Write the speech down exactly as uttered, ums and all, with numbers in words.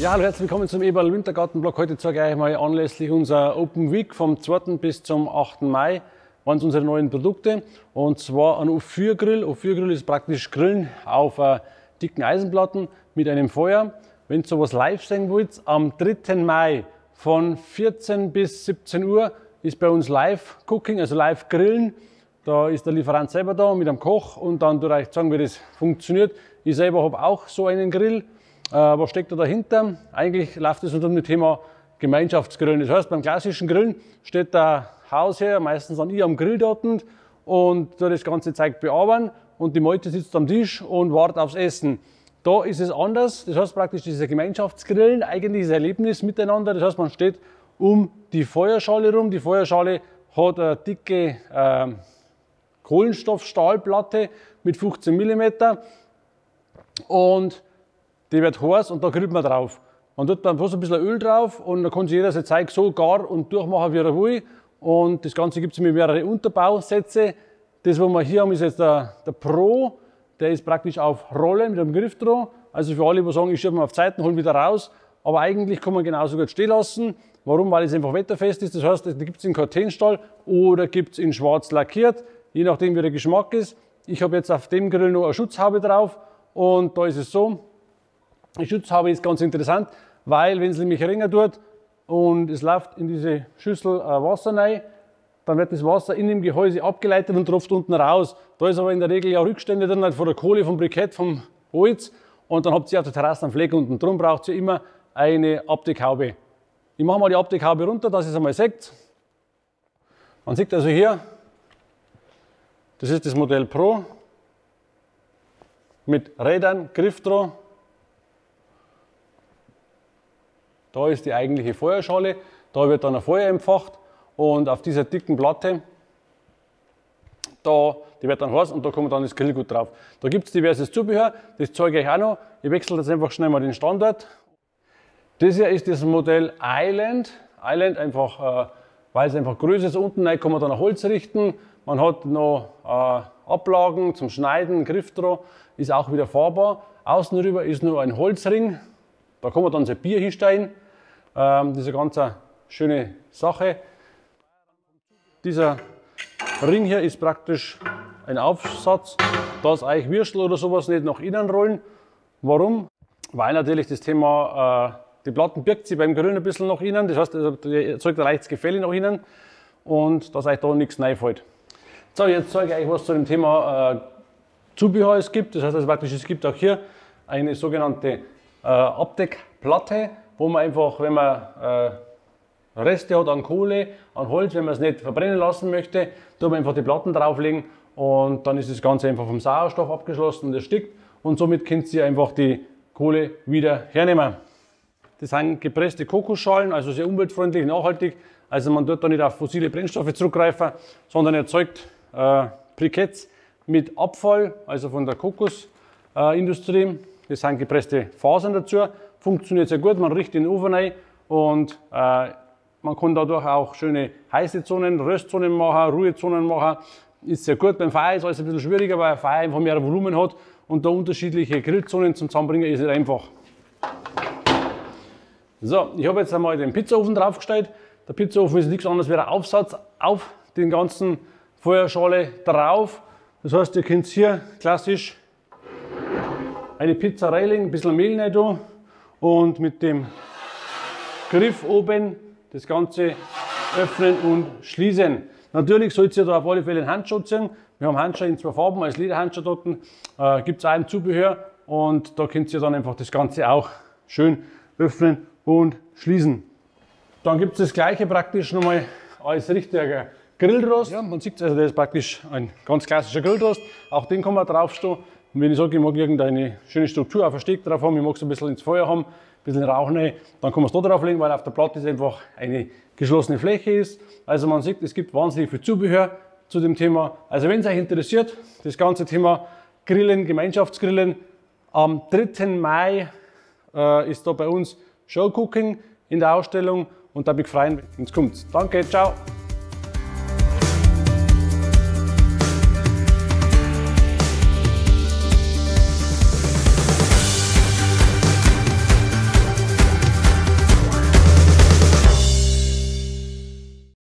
Ja, hallo, herzlich willkommen zum Eberl Wintergartenblog. Heute zeige ich euch mal anlässlich unserer Open Week vom zweiten bis zum achten Mai waren es unsere neuen Produkte. Und zwar ein O vier Grill. O vier Grill ist praktisch Grillen auf uh, dicken Eisenplatten mit einem Feuer. Wenn ihr sowas live sehen wollt, am dritten Mai von vierzehn bis siebzehn Uhr ist bei uns Live Cooking, also Live Grillen. Da ist der Lieferant selber da mit einem Koch und dann durch euch sagen, wie das funktioniert. Ich selber habe auch so einen Grill. Äh, was steckt da dahinter? Eigentlich läuft es unter dem Thema Gemeinschaftsgrillen. Das heißt, beim klassischen Grillen steht der Hausherr, meistens dann ich am Grill dort und da das ganze Zeug bearbeiten und die Meute sitzt am Tisch und wartet aufs Essen. Da ist es anders, das heißt praktisch diese Gemeinschaftsgrillen, eigentlich das Erlebnis miteinander. Das heißt, man steht um die Feuerschale rum. Die Feuerschale hat eine dicke äh, Kohlenstoffstahlplatte mit fünfzehn Millimeter und die wird heiß und da grillt man drauf. Man tut dann bloß ein bisschen Öl drauf und dann kann sich jeder sein Zeug so gar und durchmachen, wie er will. Und das Ganze gibt es mit mehreren Unterbausätze. Das, was wir hier haben, ist jetzt der, der Pro. Der ist praktisch auf Rolle mit einem Griff dran. Also für alle, die sagen, ich schiebe mal auf Seiten, hole wieder raus. Aber eigentlich kann man genauso gut stehen lassen. Warum? Weil es einfach wetterfest ist. Das heißt, da gibt es in Cortenstahl oder gibt es in schwarz lackiert. Je nachdem, wie der Geschmack ist. Ich habe jetzt auf dem Grill noch eine Schutzhaube drauf. Und da ist es so. Die Schutzhaube ist ganz interessant, weil wenn es nämlich regnen tut und es läuft in diese Schüssel Wasser rein, dann wird das Wasser in dem Gehäuse abgeleitet und tropft unten raus. Da ist aber in der Regel ja Rückstände drin von der Kohle, vom Brikett, vom Holz und dann habt ihr auf der Terrasse einen Fleck unten. Darum braucht ihr immer eine Abdeckhaube. Ich mache mal die Abdeckhaube runter, dass ihr es einmal seht. Man sieht also hier, das ist das Modell Pro mit Rädern, Griff dran. Da ist die eigentliche Feuerschale, da wird dann ein Feuer empfacht und auf dieser dicken Platte, da, die wird dann heiß und da kommt dann das Grillgut drauf. Da gibt es diverses Zubehör, das zeige ich euch auch noch. Ich wechsle jetzt einfach schnell mal den Standort. Das hier ist das Modell Island. Island einfach, äh, weil es einfach größer ist. Unten rein kann man dann ein Holz richten. Man hat noch äh, Ablagen zum Schneiden, Griff dran, ist auch wieder fahrbar. Außen rüber ist nur ein Holzring. Da kann man dann sein Bier hinstellen. Ähm, das ist eine ganz schöne Sache. Dieser Ring hier ist praktisch ein Aufsatz, dass euch Würstel oder sowas nicht nach innen rollen. Warum? Weil natürlich das Thema, äh, die Platten birgt sich beim Grillen ein bisschen nach innen. Das heißt, es erzeugt ein leichtes Gefälle nach innen und dass euch da nichts reinfällt. So, jetzt zeige ich euch, was zu dem Thema äh, Zubehör es gibt. Das heißt also praktisch, es gibt auch hier eine sogenannte Äh, Abdeckplatte, wo man einfach, wenn man äh, Reste hat an Kohle, an Holz, wenn man es nicht verbrennen lassen möchte, tut man einfach die Platten drauflegen und dann ist das Ganze einfach vom Sauerstoff abgeschlossen und erstickt und somit könnt ihr einfach die Kohle wieder hernehmen. Das sind gepresste Kokosschalen, also sehr umweltfreundlich, nachhaltig. Also man tut da nicht auf fossile Brennstoffe zurückgreifen, sondern erzeugt äh, Briketts mit Abfall, also von der Kokosindustrie. Äh, Das sind gepresste Fasern dazu, funktioniert sehr gut, man richtet in den Ofen rein und äh, man kann dadurch auch schöne heiße Zonen, Röstzonen machen, Ruhezonen machen. Ist sehr gut. Beim Feuer ist alles ein bisschen schwieriger, weil ein Feuer einfach mehr Volumen hat und da unterschiedliche Grillzonen zum Zusammenbringen ist nicht einfach. So, ich habe jetzt einmal den Pizzaofen draufgestellt. Der Pizzaofen ist nichts anderes wie ein Aufsatz auf den ganzen Feuerschale drauf. Das heißt, ihr könnt hier klassisch eine Pizza Reiling, ein bisschen Mehl rein tun und mit dem Griff oben das Ganze öffnen und schließen. Natürlich sollt ihr da auf alle Fälle einen Handschuh ziehen. Wir haben Handschuhe in zwei Farben als Lederhandschuh dort. Äh, gibt es auch im Zubehör und da könnt ihr dann einfach das Ganze auch schön öffnen und schließen. Dann gibt es das gleiche praktisch nochmal als richtiger Grillrost. Ja, man sieht also, das ist praktisch ein ganz klassischer Grillrost. Auch den kann man draufstehen. Und wenn ich sage, ich mag irgendeine schöne Struktur auf Versteck drauf haben, ich mag es ein bisschen ins Feuer haben, ein bisschen Rauch rein, dann kann man es da drauflegen, weil auf der Platte ist einfach eine geschlossene Fläche ist. Also man sieht, es gibt wahnsinnig viel Zubehör zu dem Thema. Also wenn es euch interessiert, das ganze Thema Grillen, Gemeinschaftsgrillen, am dritten Mai äh, ist da bei uns Show Cooking in der Ausstellung und da bin ich freuen, wenn es kommt. Danke, ciao!